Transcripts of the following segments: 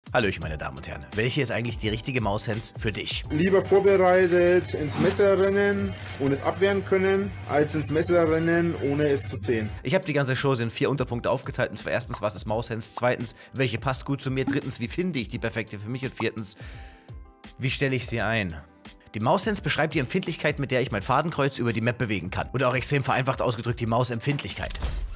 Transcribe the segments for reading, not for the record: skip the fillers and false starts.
Hallöchen, meine Damen und Herren. Welche ist eigentlich die richtige Maushands für dich? Lieber vorbereitet ins Messer rennen und es abwehren können, als ins Messer rennen, ohne es zu sehen. Ich habe die ganze Show in 4 Unterpunkte aufgeteilt. Und zwar erstens, was ist Maushands? Zweitens, welche passt gut zu mir? Drittens, wie finde ich die perfekte für mich? Und viertens, wie stelle ich sie ein? Die Maushands beschreibt die Empfindlichkeit, mit der ich mein Fadenkreuz über die Map bewegen kann. Oder auch extrem vereinfacht ausgedrückt, die Mausempfindlichkeit.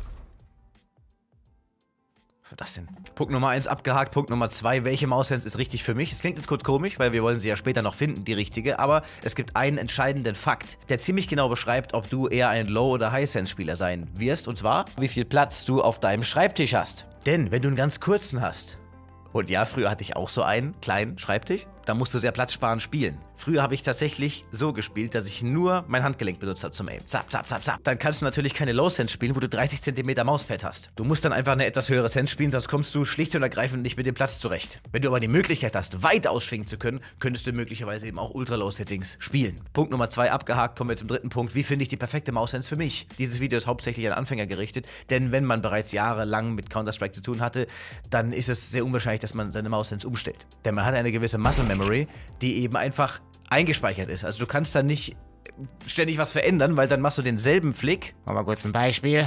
Was das denn? Punkt Nummer 1 abgehakt, Punkt Nummer 2, welche Maushands ist richtig für mich? Das klingt jetzt kurz komisch, weil wir wollen sie ja später noch finden, die richtige, aber es gibt einen entscheidenden Fakt, der ziemlich genau beschreibt, ob du eher ein Low- oder High-Sense-Spieler sein wirst, und zwar, wie viel Platz du auf deinem Schreibtisch hast. Denn wenn du einen ganz kurzen hast, und ja, früher hatte ich auch so einen kleinen Schreibtisch, da musst du sehr platzsparend spielen. Früher habe ich tatsächlich so gespielt, dass ich nur mein Handgelenk benutzt habe zum Aim. Zap, zap, zap, zap. Dann kannst du natürlich keine Low-Sense spielen, wo du 30 cm Mauspad hast. Du musst dann einfach eine etwas höhere Sense spielen, sonst kommst du schlicht und ergreifend nicht mit dem Platz zurecht. Wenn du aber die Möglichkeit hast, weit ausschwingen zu können, könntest du möglicherweise eben auch Ultra-Low-Settings spielen. Punkt Nummer 2 abgehakt, kommen wir zum dritten Punkt. Wie finde ich die perfekte Maus-Sense für mich? Dieses Video ist hauptsächlich an Anfänger gerichtet, denn wenn man bereits jahrelang mit Counter-Strike zu tun hatte, dann ist es sehr unwahrscheinlich, dass man seine Maus-Sense umstellt. Denn man hat eine gewisse Muscle-Memory, die eben einfach eingespeichert ist. Also du kannst da nicht ständig was verändern, weil dann machst du denselben Flick. Mach mal kurz ein Beispiel.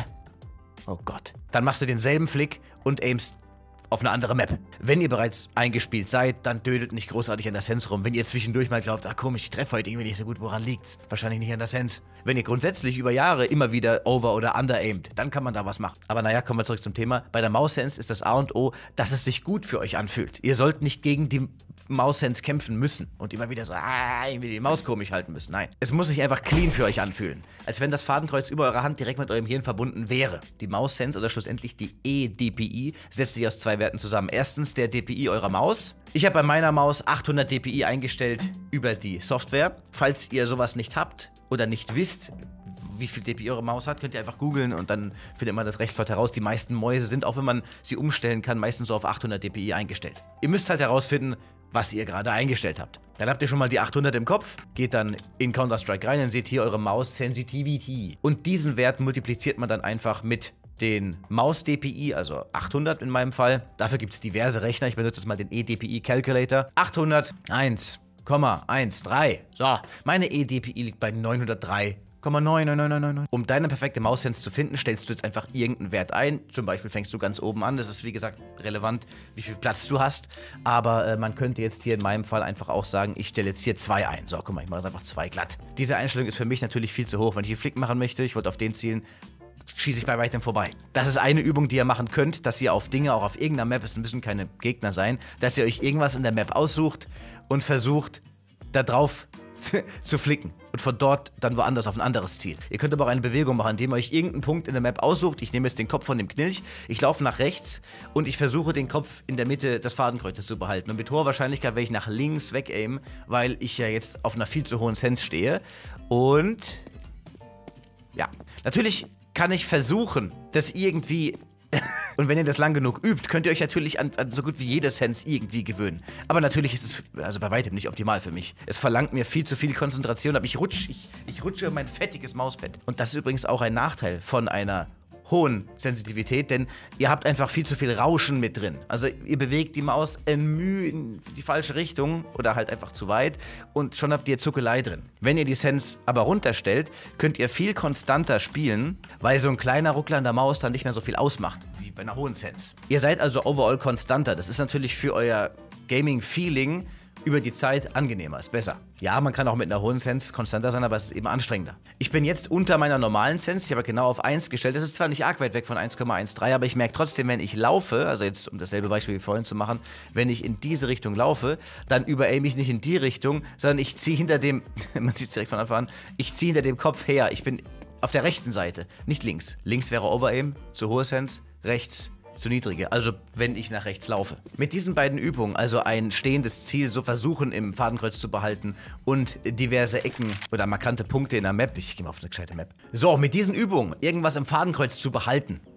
Oh Gott. Dann machst du denselben Flick und aimst auf eine andere Map. Wenn ihr bereits eingespielt seid, dann dödelt nicht großartig an der Sense rum. Wenn ihr zwischendurch mal glaubt, ach komisch, ich treffe heute irgendwie nicht so gut, woran liegt's? Wahrscheinlich nicht an der Sense. Wenn ihr grundsätzlich über Jahre immer wieder over- oder under-aimt, dann kann man da was machen. Aber naja, kommen wir zurück zum Thema. Bei der Maus-Sense ist das A und O, dass es sich gut für euch anfühlt. Ihr sollt nicht gegen die Maus-Sense kämpfen müssen und immer wieder so, irgendwie die Maus komisch halten müssen. Nein. Es muss sich einfach clean für euch anfühlen. Als wenn das Fadenkreuz über eurer Hand direkt mit eurem Hirn verbunden wäre. Die Maus-Sense oder schlussendlich die eDPI setzt sich aus 2 Werten zusammen. Erstens der DPI eurer Maus. Ich habe bei meiner Maus 800 DPI eingestellt über die Software. Falls ihr sowas nicht habt oder nicht wisst, wie viel DPI eure Maus hat, könnt ihr einfach googeln und dann findet man das recht flott heraus. Die meisten Mäuse sind, auch wenn man sie umstellen kann, meistens so auf 800 DPI eingestellt. Ihr müsst halt herausfinden, was ihr gerade eingestellt habt. Dann habt ihr schon mal die 800 im Kopf, geht dann in Counter-Strike rein und seht hier eure Maus Sensitivity. Und diesen Wert multipliziert man dann einfach mit den Maus-DPI, also 800 in meinem Fall. Dafür gibt es diverse Rechner, ich benutze jetzt mal den eDPI Calculator. 801,13. So, meine eDPI liegt bei 903. 99999. Um deine perfekte Maus-Sense zu finden, stellst du jetzt einfach irgendeinen Wert ein. Zum Beispiel fängst du ganz oben an. Das ist, wie gesagt, relevant, wie viel Platz du hast. Aber man könnte jetzt hier in meinem Fall einfach auch sagen, ich stelle jetzt hier 2 ein. So, guck mal, ich mache jetzt einfach 2 glatt. Diese Einstellung ist für mich natürlich viel zu hoch. Wenn ich einen Flick machen möchte, ich wollte auf den zielen, schieße ich bei weitem vorbei. Das ist eine Übung, die ihr machen könnt, dass ihr auf Dinge, auch auf irgendeiner Map, es müssen keine Gegner sein, dass ihr euch irgendwas in der Map aussucht und versucht, da drauf zu flicken und von dort dann woanders auf ein anderes Ziel. Ihr könnt aber auch eine Bewegung machen, indem ihr euch irgendeinen Punkt in der Map aussucht. Ich nehme jetzt den Kopf von dem Knilch, ich laufe nach rechts und ich versuche den Kopf in der Mitte des Fadenkreuzes zu behalten. Und mit hoher Wahrscheinlichkeit werde ich nach links wegaimen, weil ich ja jetzt auf einer viel zu hohen Sense stehe. Und ja, natürlich kann ich versuchen, das irgendwie... Und wenn ihr das lang genug übt, könnt ihr euch natürlich an so gut wie jede Sense irgendwie gewöhnen. Aber natürlich ist es also bei weitem nicht optimal für mich. Es verlangt mir viel zu viel Konzentration, aber ich rutsche mein fettiges Mauspad. Und das ist übrigens auch ein Nachteil von einer hohen Sensitivität, denn ihr habt einfach viel zu viel Rauschen mit drin. Also ihr bewegt die Maus in die falsche Richtung oder halt einfach zu weit und schon habt ihr Zuckelei drin. Wenn ihr die Sense aber runterstellt, könnt ihr viel konstanter spielen, weil so ein kleiner Ruckler an der Maus dann nicht mehr so viel ausmacht, wie bei einer hohen Sense. Ihr seid also overall konstanter. Das ist natürlich für euer Gaming-Feeling über die Zeit angenehmer, ist besser. Ja, man kann auch mit einer hohen Sense konstanter sein, aber es ist eben anstrengender. Ich bin jetzt unter meiner normalen Sense, ich habe genau auf 1 gestellt. Das ist zwar nicht arg weit weg von 1,13, aber ich merke trotzdem, wenn ich laufe, also jetzt um dasselbe Beispiel wie vorhin zu machen, wenn ich in diese Richtung laufe, dann überaime ich nicht in die Richtung, sondern ich ziehe hinter dem, man sieht es direkt von Anfang an, ich ziehe hinter dem Kopf her. Ich bin auf der rechten Seite, nicht links. Links wäre Overaim, zu hohe Sense, rechts zu niedrige, also wenn ich nach rechts laufe. Mit diesen beiden Übungen, also ein stehendes Ziel so versuchen im Fadenkreuz zu behalten und diverse Ecken oder markante Punkte in der Map, ich gehe mal auf eine gescheite Map. So, mit diesen Übungen irgendwas im Fadenkreuz zu behalten,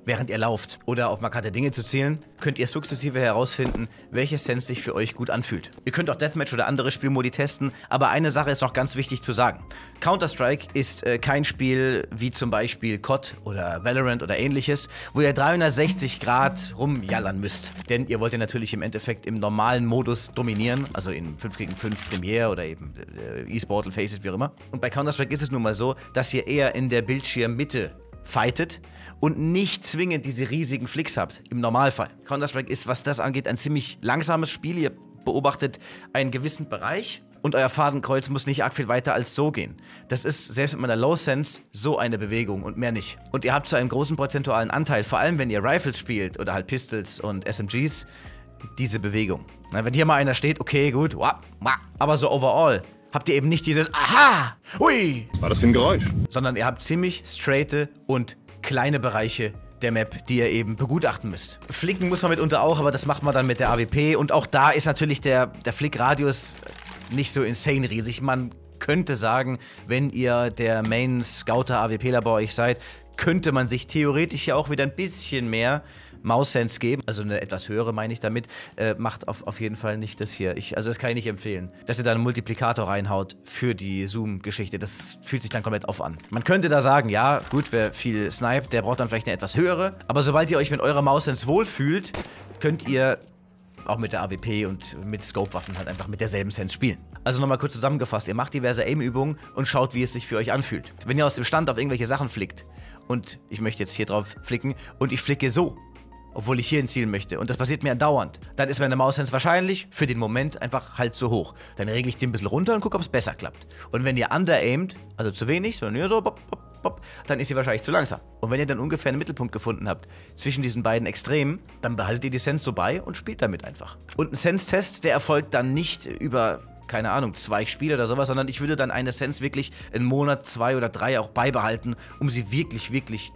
während ihr lauft. Oder auf markante Dinge zu zielen, könnt ihr sukzessive herausfinden, welche Sense sich für euch gut anfühlt. Ihr könnt auch Deathmatch oder andere Spielmodi testen, aber eine Sache ist noch ganz wichtig zu sagen. Counter-Strike ist kein Spiel wie zum Beispiel COD oder Valorant oder ähnliches, wo ihr 360 Grad rumjallern müsst. Denn ihr wollt ja natürlich im Endeffekt im normalen Modus dominieren, also in 5 gegen 5 Premiere oder eben E-Sport, Faceit, wie auch immer. Und bei Counter-Strike ist es nun mal so, dass ihr eher in der Bildschirmmitte fightet und nicht zwingend diese riesigen Flicks habt, im Normalfall. Counter-Strike ist, was das angeht, ein ziemlich langsames Spiel. Ihr beobachtet einen gewissen Bereich und euer Fadenkreuz muss nicht arg viel weiter als so gehen. Das ist, selbst mit meiner Low Sense, so eine Bewegung und mehr nicht. Und ihr habt so einen großen prozentualen Anteil, vor allem wenn ihr Rifles spielt oder halt Pistols und SMGs, diese Bewegung. Na, wenn hier mal einer steht, okay, gut, aber so overall habt ihr eben nicht dieses Aha, hui. Was war das für ein Geräusch? Sondern ihr habt ziemlich straighte und kleine Bereiche der Map, die ihr eben begutachten müsst. Flicken muss man mitunter auch, aber das macht man dann mit der AWP. Und auch da ist natürlich der Flickradius nicht so insane riesig. Man könnte sagen, wenn ihr der Main-Scouter AWPler bei euch seid, könnte man sich theoretisch ja auch wieder ein bisschen mehr Maus-Sense geben, also eine etwas höhere meine ich damit, macht auf jeden Fall nicht das hier. Also das kann ich nicht empfehlen, dass ihr da einen Multiplikator reinhaut für die Zoom-Geschichte. Das fühlt sich dann komplett off an. Man könnte da sagen, ja gut, wer viel sniped, der braucht dann vielleicht eine etwas höhere, aber sobald ihr euch mit eurer Maus-Sense wohlfühlt, könnt ihr auch mit der AWP und mit Scope-Waffen halt einfach mit derselben Sense spielen. Also nochmal kurz zusammengefasst, ihr macht diverse Aim-Übungen und schaut, wie es sich für euch anfühlt. Wenn ihr aus dem Stand auf irgendwelche Sachen flickt und ich möchte jetzt hier drauf flicken und ich flicke so, obwohl ich hier zielen möchte und das passiert mir andauernd, dann ist meine Maus-Sense wahrscheinlich für den Moment einfach halt so hoch. Dann regle ich den ein bisschen runter und gucke, ob es besser klappt. Und wenn ihr under-aimt, also zu wenig, sondern nur so, bop, bop, bop, dann ist sie wahrscheinlich zu langsam. Und wenn ihr dann ungefähr einen Mittelpunkt gefunden habt zwischen diesen beiden Extremen, dann behaltet ihr die Sense so bei und spielt damit einfach. Und ein Sense-Test, der erfolgt dann nicht über, keine Ahnung, 2 Spiele oder sowas, sondern ich würde dann eine Sense wirklich einen Monat, 2 oder 3 auch beibehalten, um sie wirklich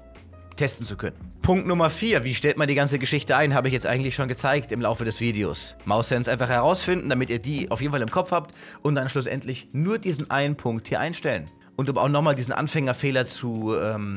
testen zu können. Punkt Nummer 4. Wie stellt man die ganze Geschichte ein? Habe ich jetzt eigentlich schon gezeigt im Laufe des Videos. Maus-Sense einfach herausfinden, damit ihr die auf jeden Fall im Kopf habt und dann schlussendlich nur diesen einen Punkt hier einstellen. Und um auch nochmal diesen Anfängerfehler zu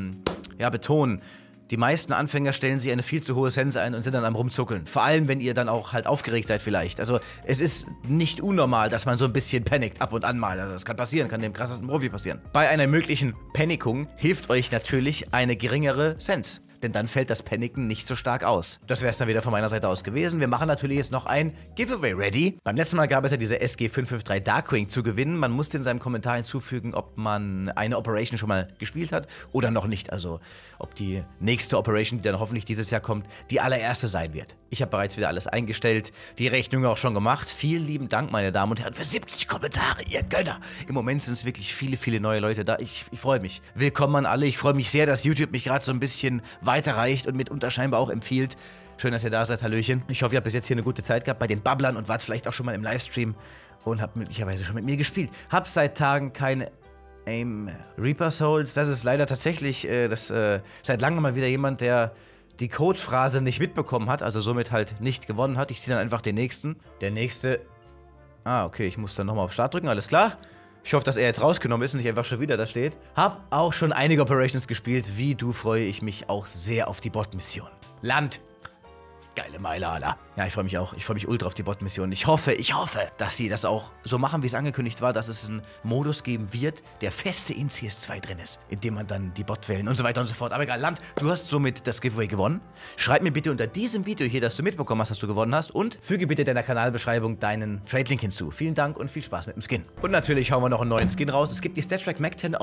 betonen. Die meisten Anfänger stellen sich eine viel zu hohe Sense ein und sind dann am Rumzuckeln. Vor allem, wenn ihr dann auch halt aufgeregt seid vielleicht. Also es ist nicht unnormal, dass man so ein bisschen panickt ab und an mal. Also das kann passieren, kann dem krassesten Profi passieren. Bei einer möglichen Panikung hilft euch natürlich eine geringere Sense. Denn dann fällt das Paniken nicht so stark aus. Das wäre es dann wieder von meiner Seite aus gewesen. Wir machen natürlich jetzt noch ein Giveaway ready. Beim letzten Mal gab es ja diese SG553 Darkwing zu gewinnen. Man musste in seinem Kommentar hinzufügen, ob man eine Operation schon mal gespielt hat oder noch nicht. Also ob die nächste Operation, die dann hoffentlich dieses Jahr kommt, die allererste sein wird. Ich habe bereits wieder alles eingestellt, die Rechnung auch schon gemacht. Vielen lieben Dank, meine Damen und Herren, für 70 Kommentare, ihr Gönner. Im Moment sind es wirklich viele neue Leute da. Ich freue mich. Willkommen an alle. Ich freue mich sehr, dass YouTube mich gerade so ein bisschen weiterreicht und mitunter scheinbar auch empfiehlt. Schön, dass ihr da seid, Hallöchen. Ich hoffe, ihr habt bis jetzt hier eine gute Zeit gehabt bei den Bubblern und wart vielleicht auch schon mal im Livestream und habt möglicherweise schon mit mir gespielt. Habt seit Tagen keine Aim Reaper Souls. Das ist leider tatsächlich seit langem mal wieder jemand, der die Codephrase nicht mitbekommen hat, also somit halt nicht gewonnen hat. Ich ziehe dann einfach den nächsten. Der nächste... Ah, okay, ich muss dann nochmal auf Start drücken, alles klar. Ich hoffe, dass er jetzt rausgenommen ist und nicht einfach schon wieder da steht. Hab auch schon einige Operations gespielt. Wie du freue ich mich auch sehr auf die Bot-Mission. Land. Geile Meile, Alter. Ja, ich freue mich auch. Ich freue mich ultra auf die Bot-Mission. Ich hoffe, dass sie das auch so machen, wie es angekündigt war, dass es einen Modus geben wird, der feste in CS2 drin ist, in dem man dann die Bot wählen und so weiter und so fort. Aber egal, Land, du hast somit das Giveaway gewonnen. Schreib mir bitte unter diesem Video hier, dass du mitbekommen hast, dass du gewonnen hast und füge bitte deiner Kanalbeschreibung deinen Trade-Link hinzu. Vielen Dank und viel Spaß mit dem Skin. Und natürlich hauen wir noch einen neuen Skin raus. Es gibt die StatTrak Mac 10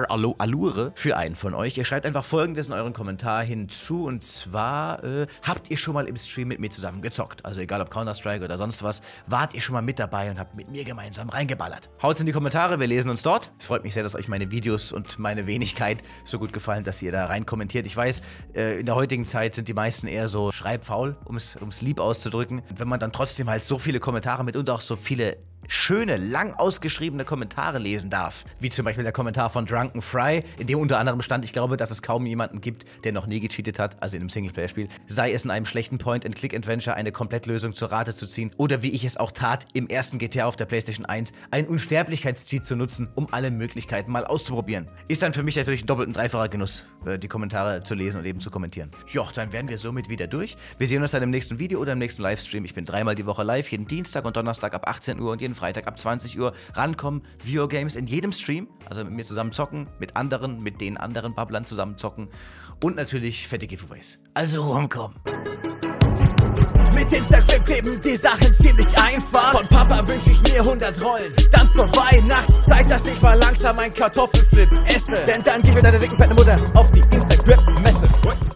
Allure für einen von euch. Ihr schreibt einfach Folgendes in euren Kommentar hinzu und zwar, habt ihr schon mal im Stream mit mir zusammen gezockt? Also egal ob Counter-Strike oder sonst was, wart ihr schon mal mit dabei und habt mit mir gemeinsam reingeballert? Haut's in die Kommentare, wir lesen uns dort. Es freut mich sehr, dass euch meine Videos und meine Wenigkeit so gut gefallen, dass ihr da rein kommentiert. Ich weiß, in der heutigen Zeit sind die meisten eher so schreibfaul, um es lieb auszudrücken. Und wenn man dann trotzdem halt so viele Kommentare mit und auch so viele schöne, lang ausgeschriebene Kommentare lesen darf. Wie zum Beispiel der Kommentar von Drunken Fry, in dem unter anderem stand, ich glaube, dass es kaum jemanden gibt, der noch nie gecheatet hat, also in einem Singleplayer-Spiel, sei es in einem schlechten Point-and-Click-Adventure eine Komplettlösung zur Rate zu ziehen oder wie ich es auch tat, im ersten GTA auf der PlayStation 1 einen Unsterblichkeitscheat zu nutzen, um alle Möglichkeiten mal auszuprobieren. Ist dann für mich natürlich ein doppelt- und dreifacher Genuss, die Kommentare zu lesen und eben zu kommentieren. Joch, dann wären wir somit wieder durch. Wir sehen uns dann im nächsten Video oder im nächsten Livestream. Ich bin dreimal die Woche live, jeden Dienstag und Donnerstag ab 18 Uhr und jeden Freitag ab 20 Uhr. Rankommen, Videogames in jedem Stream, also mit mir zusammen zocken, mit den anderen Bubblern zusammen zocken und natürlich fette Giveaways. Also rumkommen. Mit Instagram kleben die Sachen ziemlich einfach. Von Papa wünsch ich mir 100 Rollen. Dann zur Weihnachtszeit, dass ich mal langsam ein Kartoffelflip esse. Denn dann gib mir deine dicken fette Mutter auf die Instagram-Messe.